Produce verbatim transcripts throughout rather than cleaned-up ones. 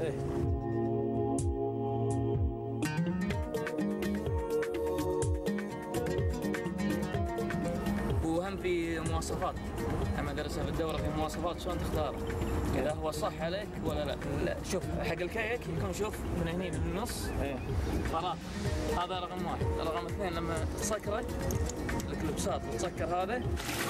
ايه. وهم في مواصفات، هم درسها في الدورة في مواصفات شلون تختار إذا هو صح عليك ولا لا. لا شوف حق الكيك يكون شوف من هني من النص ايه فراغ، هذا رقم واحد. رقم اثنين لما تسكره الكلبسات تسكر هذا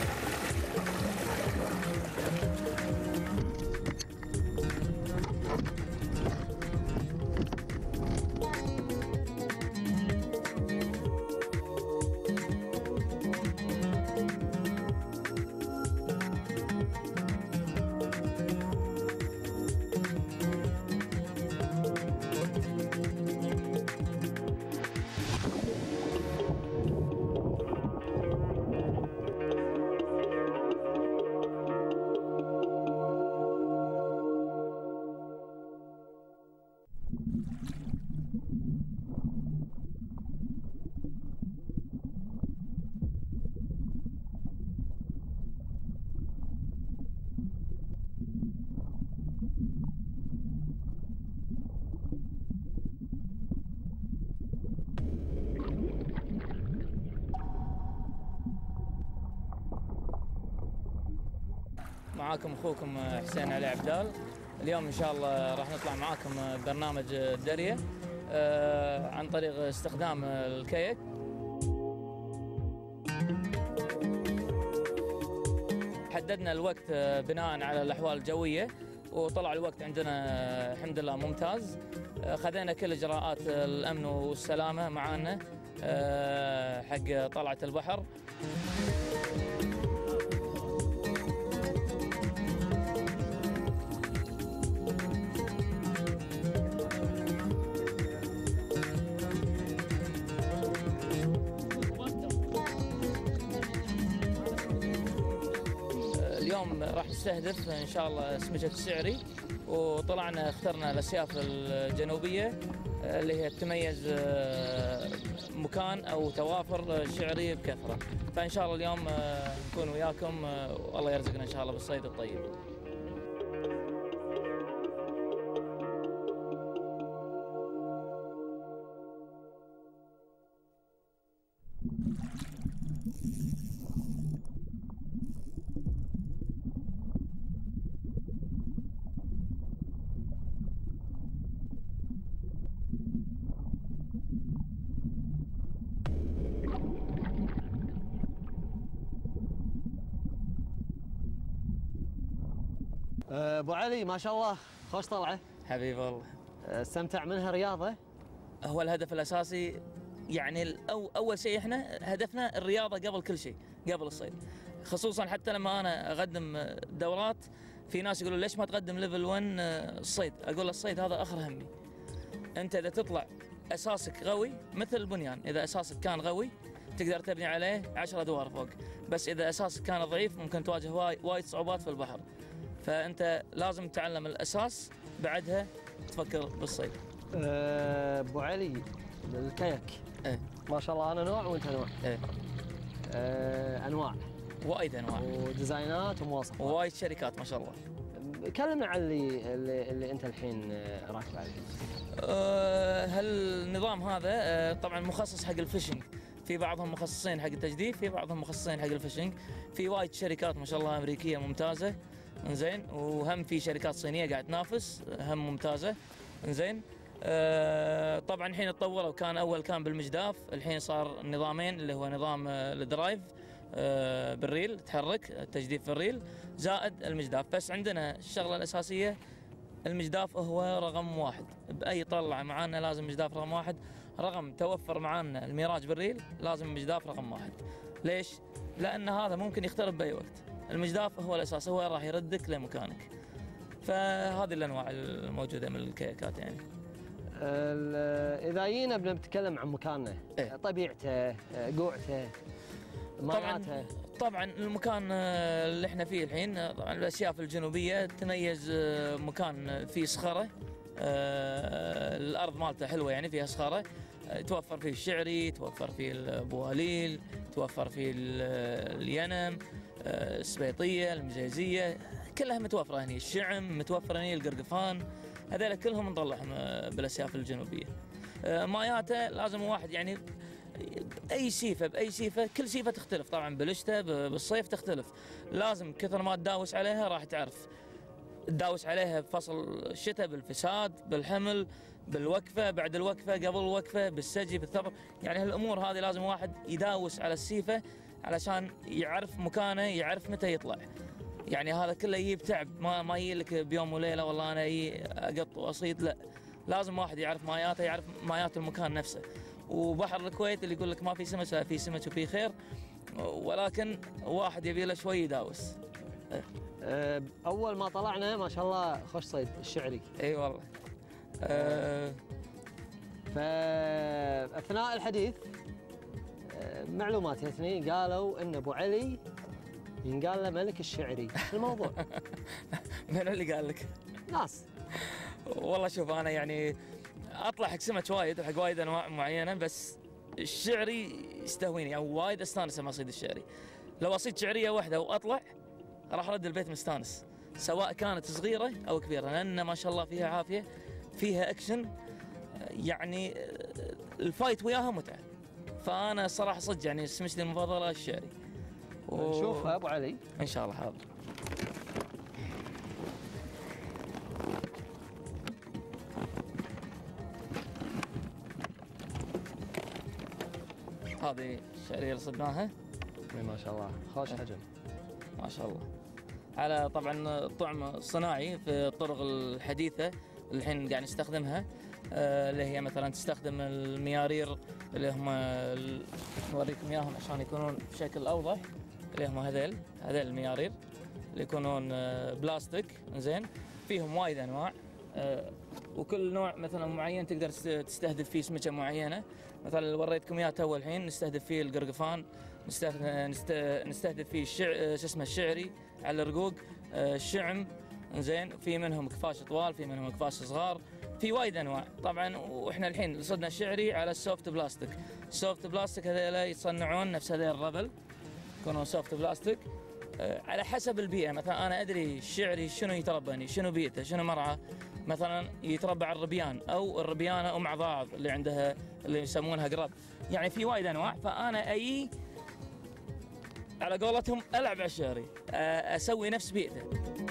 معاكم اخوكم حسين علي عبدال. اليوم ان شاء الله راح نطلع معاكم برنامج الدريه عن طريق استخدام الكيك. حددنا الوقت بناء على الاحوال الجويه وطلع الوقت عندنا الحمد لله ممتاز. خذينا كل اجراءات الامن والسلامه معانا حق طلعه البحر. اليوم راح نستهدف ان شاء الله سمكة السعري، وطلعنا اخترنا الاسياف الجنوبيه اللي هي تميز مكان او توافر شعري بكثره. فان شاء الله اليوم نكون وياكم والله يرزقنا ان شاء الله بالصيد الطيب. ابو علي ما شاء الله خوش طلعه. حبيبي والله. استمتع منها رياضه؟ هو الهدف الاساسي يعني أو اول شيء احنا هدفنا الرياضه قبل كل شيء، قبل الصيد. خصوصا حتى لما انا اقدم دورات في ناس يقولوا ليش ما تقدم ليفل واحد الصيد؟ اقول الصيد هذا اخر همي. انت اذا تطلع اساسك قوي مثل البنيان، اذا اساسك كان قوي تقدر تبني عليه عشر ادوار فوق، بس اذا اساسك كان ضعيف ممكن تواجه وايد صعوبات في البحر. فانت لازم تتعلم الاساس بعدها تفكر بالصيد. ابو علي الكيك ايه ما شاء الله انا نوع وانت نوع. ايه أه انواع وايد انواع وديزاينات ومواصفات ووايد شركات ما شاء الله. كلمنا عن اللي اللي, اللي انت الحين راكب عليه. أه هالنظام هذا أه طبعا مخصص حق الفishing، في بعضهم مخصصين حق التجديف، في بعضهم مخصصين حق الفishing. في وايد شركات ما شاء الله امريكيه ممتازه انزين، وهم في شركات صينيه قاعد تنافس هم ممتازه انزين. أه طبعا الحين تطوروا، كان اول كان بالمجداف، الحين صار نظامين اللي هو نظام الدرايف أه بالريل تحرك التجديف في الريل زائد المجداف. بس عندنا الشغله الاساسيه المجداف هو رقم واحد، باي طلعه معانا لازم مجداف رقم واحد. رقم توفر معانا الميراج بالريل لازم المجداف رقم واحد. ليش؟ لان هذا ممكن يخترب باي وقت، المجداف هو الاساس، هو راح يردك لمكانك. فهذه الانواع الموجوده من الكيكات يعني. اذا جينا بنتكلم عن مكاننا، إيه؟ طبيعته، قوعته، ماياته. طبعا المكان اللي احنا فيه الحين طبعا الاسياف الجنوبيه تميز مكان فيه صخره، الارض مالته حلوه يعني فيها صخره، توفر فيه الشعري، توفر فيه البواليل، توفر فيه الينم، السبيطيه، المزيزيه، كلها متوفره هني. الشعم متوفر هني، القرقفان، هذول كلهم نطلعهم آه، بالاسياف الجنوبيه. آه، ماياته لازم واحد يعني باي سيفه باي سيفه، كل سيفه تختلف طبعا بالشتاء بالصيف تختلف. لازم كثر ما تداوس عليها راح تعرف تداوس عليها بفصل الشتاء، بالفساد، بالحمل، بالوقفه، بعد الوقفه، قبل الوقفه، بالسجي، بالثبر. يعني هالامور هذه لازم واحد يداوس على السيفه علشان يعرف مكانه، يعرف متى يطلع. يعني هذا كله يجيب تعب، ما ما يجي لك بيوم وليله والله انا اجي اقط واصيد، لا، لازم واحد يعرف ماياته، يعرف مايات المكان نفسه. وبحر الكويت اللي يقول لك ما في سمك، لا في سمك وفي خير، ولكن واحد يبي له شوي يداوس. أه، اول ما طلعنا ما شاء الله خوش صيد الشعري. اي والله. أه فاثناء الحديث أه معلومات يثني قالوا ان ابو علي ينقال له ملك الشعري، شو الموضوع؟ من اللي قال لك؟ ناس. والله شوف انا يعني اطلع حق سمك وايد، حق وايد انواع معينه، بس الشعري يستهويني او وايد استانس لما اصيد الشعري. لو اصيد شعريه واحده واطلع راح ارد البيت مستانس، سواء كانت صغيره او كبيره، لان ما شاء الله فيها عافيه، فيها اكشن، يعني الفايت وياها متعه. فانا الصراحه صدق يعني سمكتي المفضله الشعري. و... نشوف ابو علي ان شاء الله. حاضر. هذه الشعريه اللي صدناها. ما شاء الله خوش حجم. ما شاء الله. على طبعا طعم صناعي في الطرق الحديثه اللي الحين قاعد نستخدمها، آه اللي هي مثلا تستخدم الميارير اللي هم نوريكم اياهم عشان يكونون بشكل اوضح، اللي هم هذيل هذيل الميارير اللي يكونون آه بلاستيك. زين، فيهم وايد انواع، آه وكل نوع مثلا معين تقدر تستهدف فيه سمكه معينه. مثلا اللي وريتكم اياه تو الحين نستهدف فيه القرقفان، نستهدف فيه الشع... شو اسمه الشعري على الرقوق، الشعم. زين، في منهم كفاش طوال، في منهم كفاش صغار، في وايد انواع طبعا. واحنا الحين صدنا الشعري على السوفت بلاستيك. السوفت بلاستيك هذول يتصنعون نفس هذول الربل، يكونون سوفت بلاستيك على حسب البيئه. مثلا انا ادري الشعري شنو يتربى، شنو بيئته، شنو مرعى. مثلا يتربى على الربيان، او الربيانه ام عضاض اللي عندها اللي يسمونها قرب. يعني في وايد انواع. فانا اي على قولتهم العب على الشعري، اسوي نفس بيئته.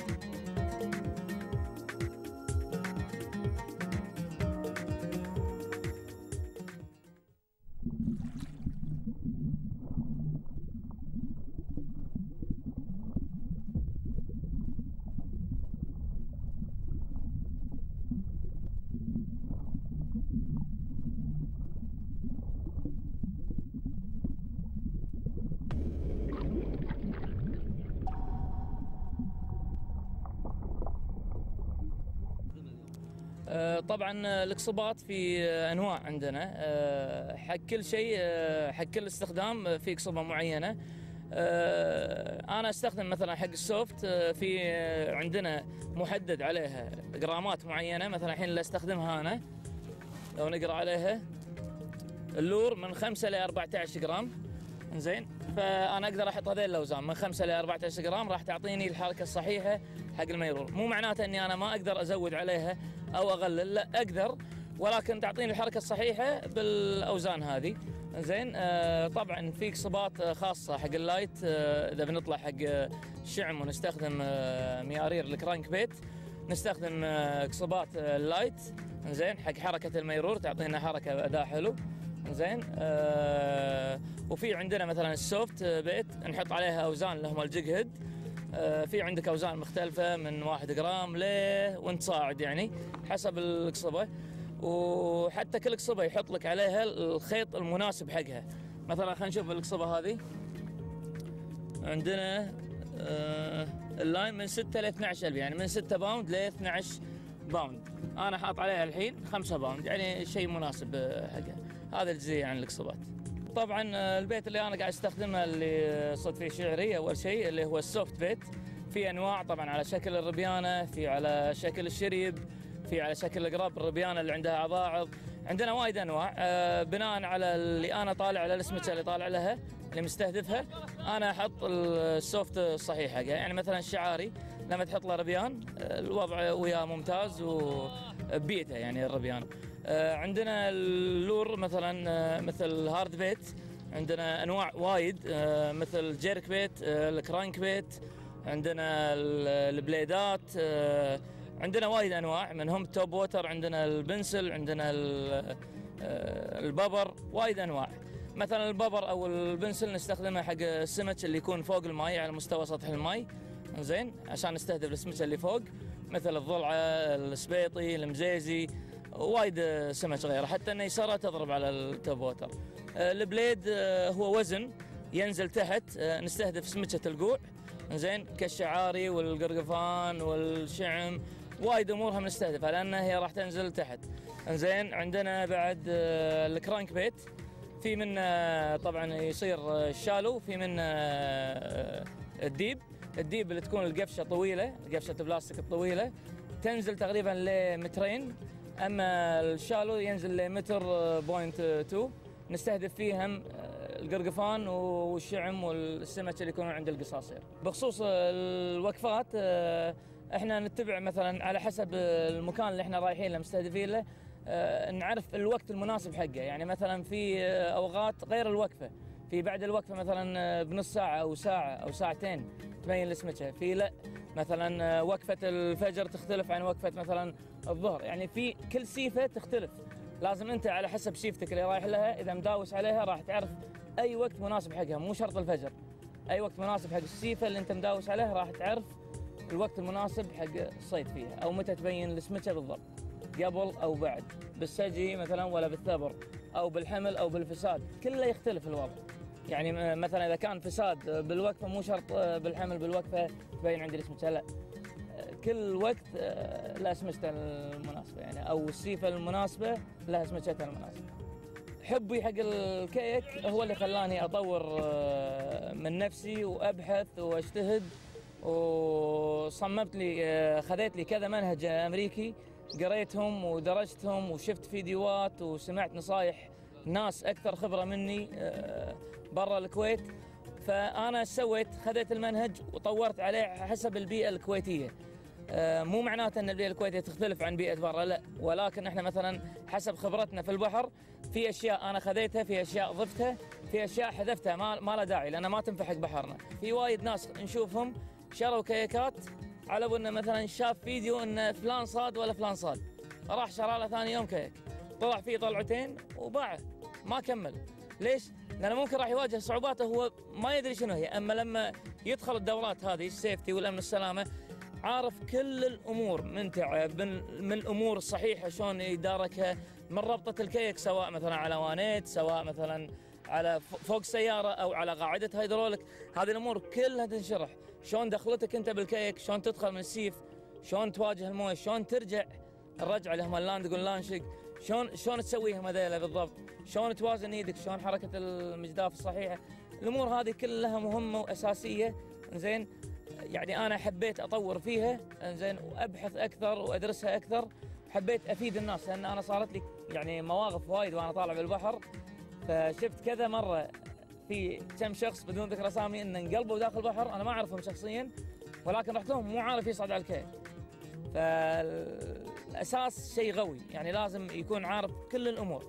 طبعا الاقصبات في انواع عندنا، حق كل شيء، حق كل استخدام في قصبه معينه. انا استخدم مثلا حق السوفت في عندنا محدد عليها جرامات معينه. مثلا الحين اللي استخدمها انا لو نقرا عليها اللور من خمسة ل أربعة عشر جرام. زين، فانا اقدر احط هذين الاوزان من خمسة ل أربعة عشر جرام، راح تعطيني الحركه الصحيحه حق الميرور. مو معناته اني انا ما اقدر ازود عليها او اقلل، لا اقدر، ولكن تعطيني الحركه الصحيحه بالاوزان هذه. زين، آه طبعا في قصبات خاصه حق اللايت. آه اذا بنطلع حق الشعم ونستخدم آه ميارير الكرانك بيت، نستخدم آه قصبات آه اللايت. زين، حق حركه الميرور تعطينا حركه واداء حلو. زين، آه وفي عندنا مثلا السوفت بيت نحط عليها اوزان اللي هم الجيج هيد. آه في عندك اوزان مختلفه من واحد جرام ل وانت صاعد، يعني حسب القصبه. وحتى كل قصبه يحط لك عليها الخيط المناسب حقها. مثلا خلينا نشوف القصبه هذه عندنا آه اللاين من ستة ل اثني عشر ألف، يعني من ستة باوند ل اثني عشر باوند. انا حاط عليها الحين خمسة باوند، يعني شيء مناسب حقها. هذا الجزئيه عن الاقصبات. طبعا البيت اللي انا قاعد استخدمه اللي صدت فيه شعري اول شيء اللي هو السوفت بيت. في انواع طبعا على شكل الربيانه، في على شكل الشريب، في على شكل القرب، الربيانه اللي عندها عضاعض. عندنا وايد انواع آه بناء على اللي انا طالع على الاسمكه اللي طالع لها اللي مستهدفها، انا احط السوفت الصحيح حقها. يعني مثلا الشعاري لما تحط له ربيان الوضع وياه ممتاز، و ببيئته يعني الربيان. عندنا اللور مثلا مثل هارد بيت، عندنا انواع وايد مثل جيرك بيت، الكرانك بيت، عندنا البليدات، عندنا وايد انواع منهم توب ووتر، عندنا البنسل، عندنا الببر، وايد انواع. مثلا الببر او البنسل نستخدمه حق السمك اللي يكون فوق الماء على مستوى سطح الماء، زين، عشان نستهدف السمك اللي فوق مثل الضلعه، السبيطي، المزيزي، وايد سمك غيره، حتى النيسره تضرب على التوب ووتر. البليد هو وزن ينزل تحت، نستهدف سمكه القوع، زين، كالشعاري والقرقفان والشعم، وايد امورها بنستهدفها لان هي راح تنزل تحت. زين، عندنا بعد الكرانك بيت، في منه طبعا يصير الشالو، في منه الديب. الديب اللي تكون القفشه طويله، قفشه البلاستيك الطويله تنزل تقريبا لمترين، اما الشالو ينزل لمتر بوينت تو، نستهدف فيه هم القرقفان والشعم والسمك اللي يكونون عند القصاصير. بخصوص الوقفات احنا نتبع مثلا على حسب المكان اللي احنا رايحين له مستهدفين له، نعرف الوقت المناسب حقه. يعني مثلا في اوقات غير الوقفه، في بعد الوقفه مثلا بنص ساعه او ساعه او ساعتين تبين السمكه، في لا مثلا وقفه الفجر تختلف عن وقفه مثلا الظهر، يعني في كل سيفه تختلف. لازم انت على حسب سيفتك اللي رايح لها، اذا مداوس عليها راح تعرف اي وقت مناسب حقها، مو شرط الفجر، اي وقت مناسب حق السيفه اللي انت مداوس عليها راح تعرف الوقت المناسب حق الصيد فيها، او متى تبين السمكه بالضبط، قبل او بعد، بالسجي مثلا ولا بالثبر، او بالحمل او بالفساد، كله يختلف الوضع. يعني مثلا اذا كان فساد بالوقفه مو شرط بالحمل بالوقفه تبين عندي السمكه، لا، كل وقت له سمكته المناسبه يعني، او السيفه المناسبه لها سمكتها المناسبه. حبي حق الكيك هو اللي خلاني اطور من نفسي وابحث واجتهد، وصممت لي خذيت لي كذا منهج امريكي، قريتهم ودرجتهم وشفت فيديوهات وسمعت نصايح ناس اكثر خبره مني برا الكويت. فانا سويت خذيت المنهج وطورت عليه حسب البيئه الكويتيه. مو معناته ان البيئه الكويتيه تختلف عن بيئه برا، لا، ولكن احنا مثلا حسب خبرتنا في البحر في اشياء انا خذيتها، في اشياء ضفتها، في اشياء حذفتها ما ما لها داعي لان ما تنفع حق بحرنا. في وايد ناس نشوفهم شروا كيكات على انه مثلا شاف فيديو ان فلان صاد ولا فلان صاد، راح شرى له ثاني يوم كيك، طلع فيه طلعتين وباعه ما كمل. ليش؟ لانه ممكن راح يواجه صعوبات هو ما يدري شنو هي، اما لما يدخل الدورات هذه السيفتي والامن والسلامه عارف كل الامور من تعب، من, من الامور الصحيحه شلون يداركها، من ربطه الكيك سواء مثلا على وانيت، سواء مثلا على فوق سياره او على قاعده هيدروليك، هذه الامور كلها تنشرح. شلون دخلتك انت بالكيك، شلون تدخل من السيف، شلون تواجه المويه، شلون ترجع الرجعه اللي هم اللاندق واللانشق، شلون شلون تسويهم هذيلا بالضبط، شلون توازن ايدك، شلون حركه المجداف الصحيحه. الامور هذه كلها مهمه واساسيه. زين، يعني انا حبيت اطور فيها، زين، وابحث اكثر وادرسها اكثر. حبيت افيد الناس لان انا صارت لي يعني مواقف وايد وانا طالع بالبحر، فشفت كذا مره في كم شخص بدون ذكر اسامي ان انقلبوا داخل البحر، انا ما اعرفهم شخصيا ولكن رحت لهم مو عارف يصعد على الكيك. فالاساس شيء قوي، يعني لازم يكون عارف كل الامور.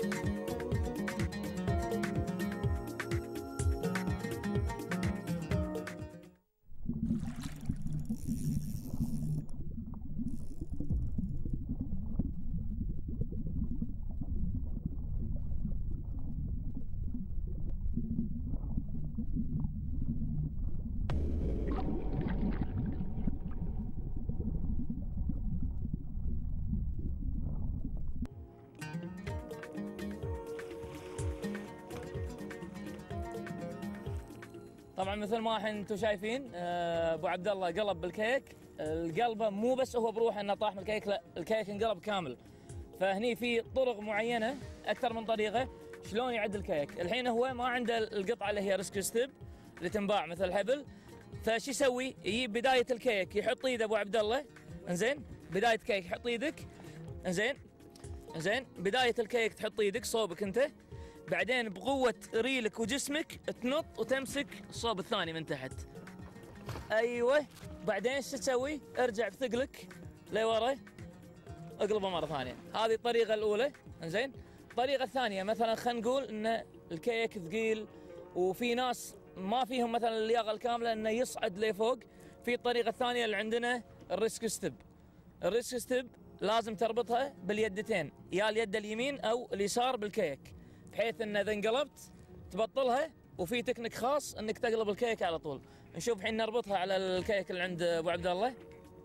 طبعا مثل ما الحين انتم شايفين ابو عبد الله قلب بالكيك، القلبه مو بس هو بروحه انه طاح من الكيك، لا، الكيك انقلب كامل. فهني في طرق معينه اكثر من طريقه شلون يعد الكيك. الحين هو ما عنده القطعه اللي هي ريسكيو ستيب اللي تنباع مثل الحبل، فشو يسوي؟ يجيب بدايه الكيك يحط ايده ابو عبد الله، انزين، بدايه كيك حط ايدك، انزين، انزين، بدايه الكيك تحط ايدك صوبك انت، بعدين بقوة ريلك وجسمك تنط وتمسك الصوب الثاني من تحت. ايوه، بعدين شو تسوي؟ ارجع بثقلك لورا، اقلبه مره ثانيه. هذه الطريقه الاولى. انزين. الطريقه الثانيه مثلا خلينا نقول ان الكيك ثقيل وفي ناس ما فيهم مثلا اللياقه الكامله انه يصعد لفوق. في الطريقه الثانيه اللي عندنا الريسك ستيب. الريسك ستيب لازم تربطها باليدتين، يا اليد اليمين او اليسار بالكيك، بحيث ان اذا انقلبت تبطلها، وفي تكنيك خاص انك تقلب الكيك على طول. نشوف الحين نربطها على الكيك اللي عند ابو عبد الله.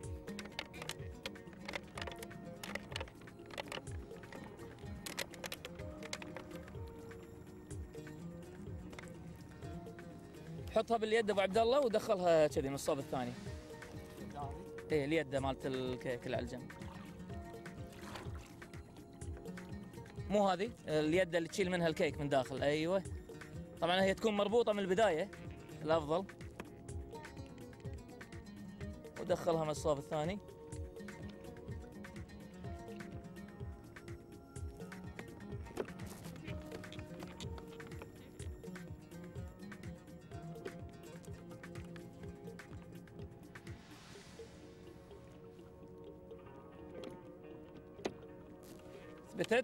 حطها باليد ابو عبد الله ودخلها كذي من الصوب الثاني. ايه اليد مالت الكيك اللي على الجنب. مو هذه اليد اللي تشيل منها الكيك من داخل. ايوه طبعا هي تكون مربوطه من البدايه الافضل. ودخلها من الصوب الثاني. ثبتت؟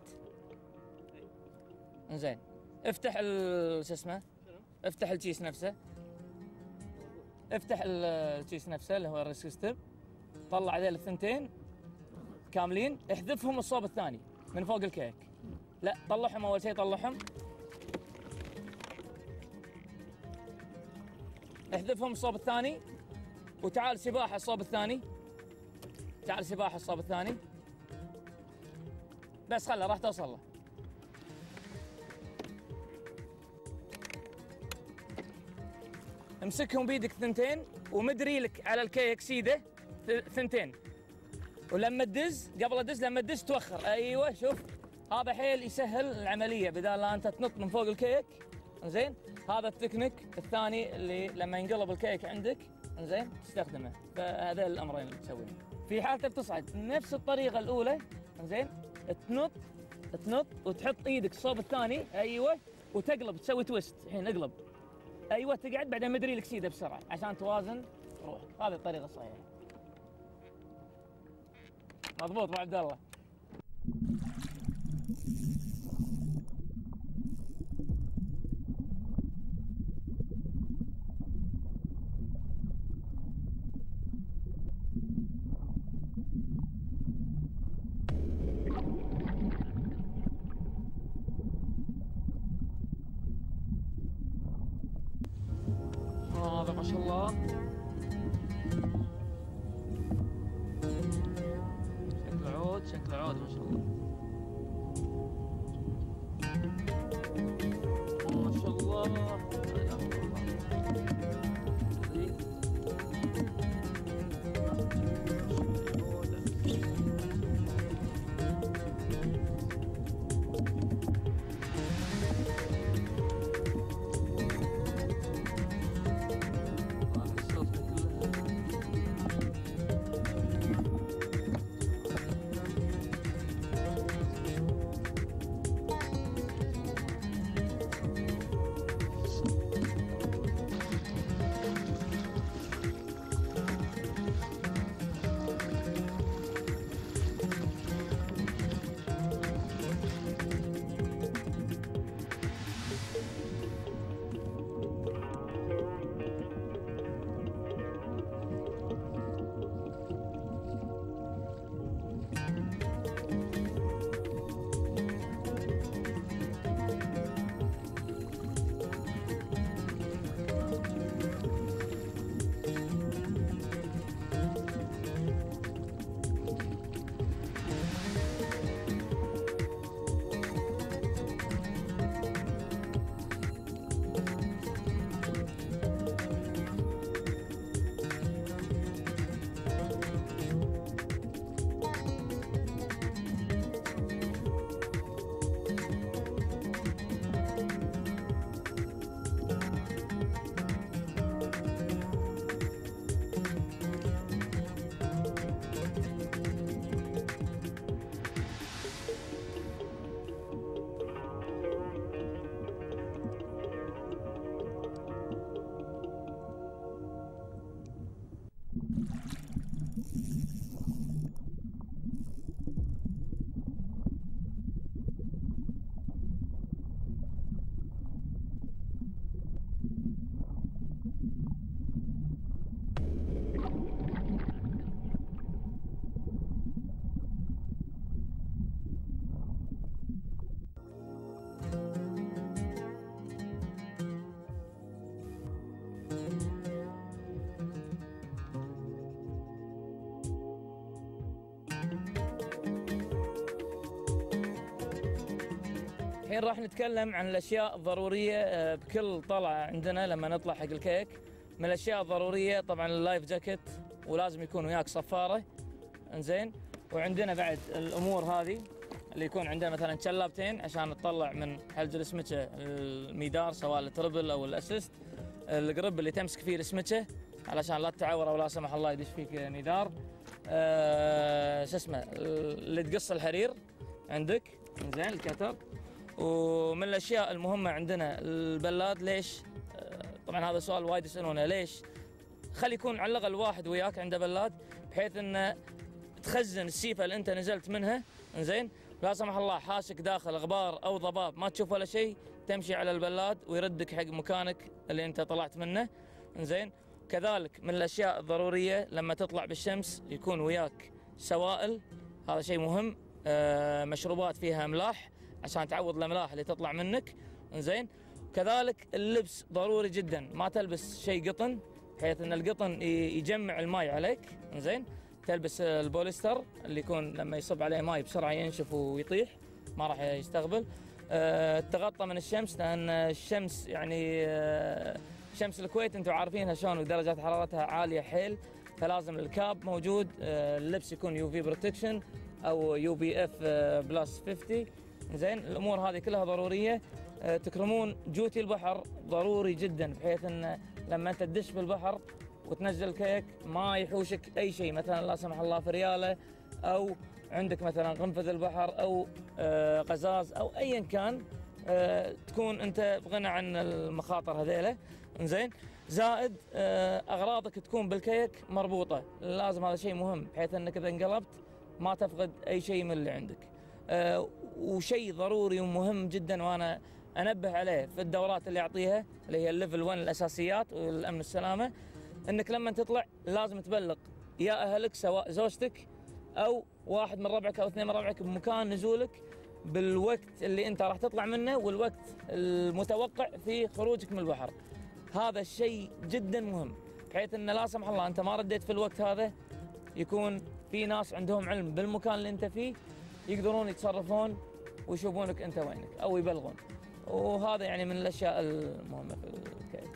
زين. افتح ال شو اسمه؟ افتح الكيس نفسه. افتح الكيس نفسه اللي هو الريسك ستيب. طلع هذيل الثنتين كاملين، احذفهم الصوب الثاني من فوق الكيك. لا طلعهم اول شيء، طلعهم. احذفهم الصوب الثاني وتعال سباحه الصوب الثاني. تعال سباحه الصوب الثاني. بس خله راح توصل له. امسكهم بيدك ثنتين ومدري لك على الكيك سيده ثنتين، ولما تدز قبل تدز لما تدز توخر. ايوه شوف هذا حيل يسهل العمليه، بدال لا انت تنط من فوق الكيك. زين. هذا التكنيك الثاني اللي لما ينقلب الكيك عندك زين تستخدمه. فهذا الامرين اللي تسويهم. في حالة تصعد نفس الطريقه الاولى. زين. تنط تنط وتحط ايدك الصوب الثاني. ايوه وتقلب تسوي تويست. الحين اقلب. ايوه تقعد بعدين مدري لك سيده بسرعه عشان توازن روح. هذه الطريقه الصحيحه. مضبوط ابو عبد الله. هذا ما شاء الله شكله عود، شكله عود ما شاء الله. ما شاء الله لا اله الا الحين راح نتكلم عن الاشياء الضروريه بكل طلعه عندنا لما نطلع حق الكيك. من الاشياء الضروريه طبعا اللايف جاكيت، ولازم يكون وياك صفاره. انزين، وعندنا بعد الامور هذه اللي يكون عندنا مثلا شلابتين عشان تطلع من حلج السمكه الميدار سواء التربل او الاسيست، القرب اللي تمسك فيه السمكه علشان لا تتعور او لا سمح الله يدش فيك ميدار. أه شو اسمه اللي تقص الحرير عندك، زين الكتر. ومن الاشياء المهمه عندنا البلاد. ليش؟ أه طبعا هذا سؤال وايد يسالونه، ليش؟ خلي يكون على الاقل واحد وياك عنده بلاد بحيث انه تخزن السيفه اللي انت نزلت منها. زين، لا سمح الله حاشك داخل غبار او ضباب ما تشوف ولا شيء، تمشي على البلاد ويردك حق مكانك اللي انت طلعت منه. زين، كذلك من الاشياء الضروريه لما تطلع بالشمس يكون وياك سوائل، هذا شيء مهم. آه مشروبات فيها املاح عشان تعوض الاملاح اللي تطلع منك. زين، كذلك اللبس ضروري جدا، ما تلبس شيء قطن بحيث ان القطن يجمع الماء عليك. زين، تلبس البوليستر اللي يكون لما يصب عليه ماء بسرعه ينشف ويطيح، ما راح يستقبل. أه تغطى من الشمس لان الشمس يعني أه شمس الكويت انتم عارفينها شلون ودرجات حرارتها عاليه حيل، فلازم الكاب موجود. أه اللبس يكون يو في بروتكشن او يو بي اف بلس خمسين. زين، الامور هذه كلها ضروريه. أه تكرمون جوتي البحر ضروري جدا بحيث ان لما انت تدش بالبحر وتنزل كيك ما يحوشك اي شيء، مثلا لا سمح الله فرياله او عندك مثلا قنفذ البحر او آه قزاز او ايا كان، آه تكون انت بغنى عن المخاطر هذيله. زين، زائد آه اغراضك تكون بالكيك مربوطه، لازم هذا شيء مهم بحيث انك اذا انقلبت ما تفقد اي شيء من اللي عندك. آه وشيء ضروري ومهم جدا وانا انبه عليه في الدورات اللي اعطيها اللي هي الليفل واحد الاساسيات والامن والسلامه، انك لما تطلع لازم تبلغ يا اهلك سواء زوجتك او واحد من ربعك او اثنين من ربعك بمكان نزولك بالوقت اللي انت راح تطلع منه والوقت المتوقع في خروجك من البحر. هذا الشيء جدا مهم بحيث ان لا سمح الله انت ما رديت في الوقت هذا، يكون في ناس عندهم علم بالمكان اللي انت فيه يقدرون يتصرفون ويشوفونك انت وينك او يبلغون. وهذا يعني من الاشياء المهمه في الكيك.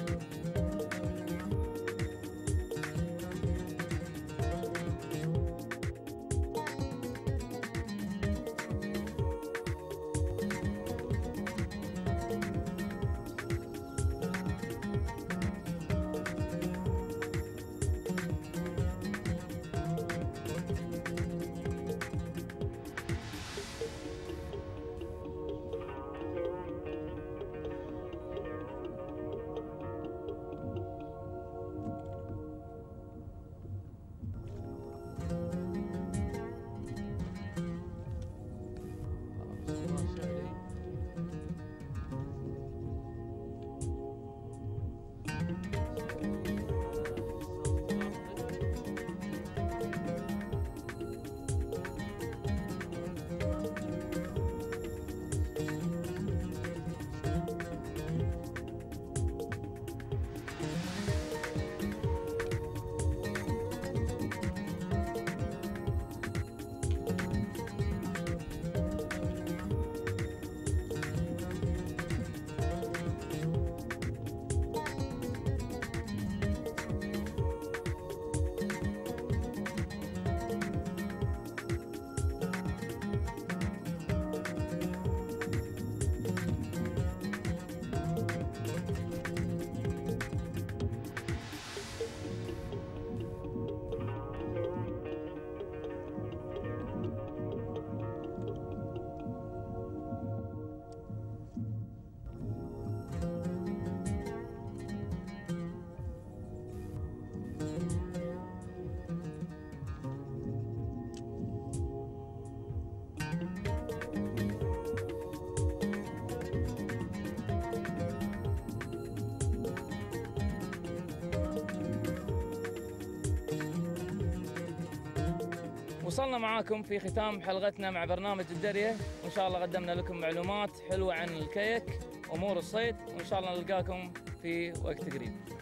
وصلنا معاكم في ختام حلقتنا مع برنامج الدرية، وإن شاء الله قدمنا لكم معلومات حلوة عن الكيك، أمور الصيد، وإن شاء الله نلقاكم في وقت قريب.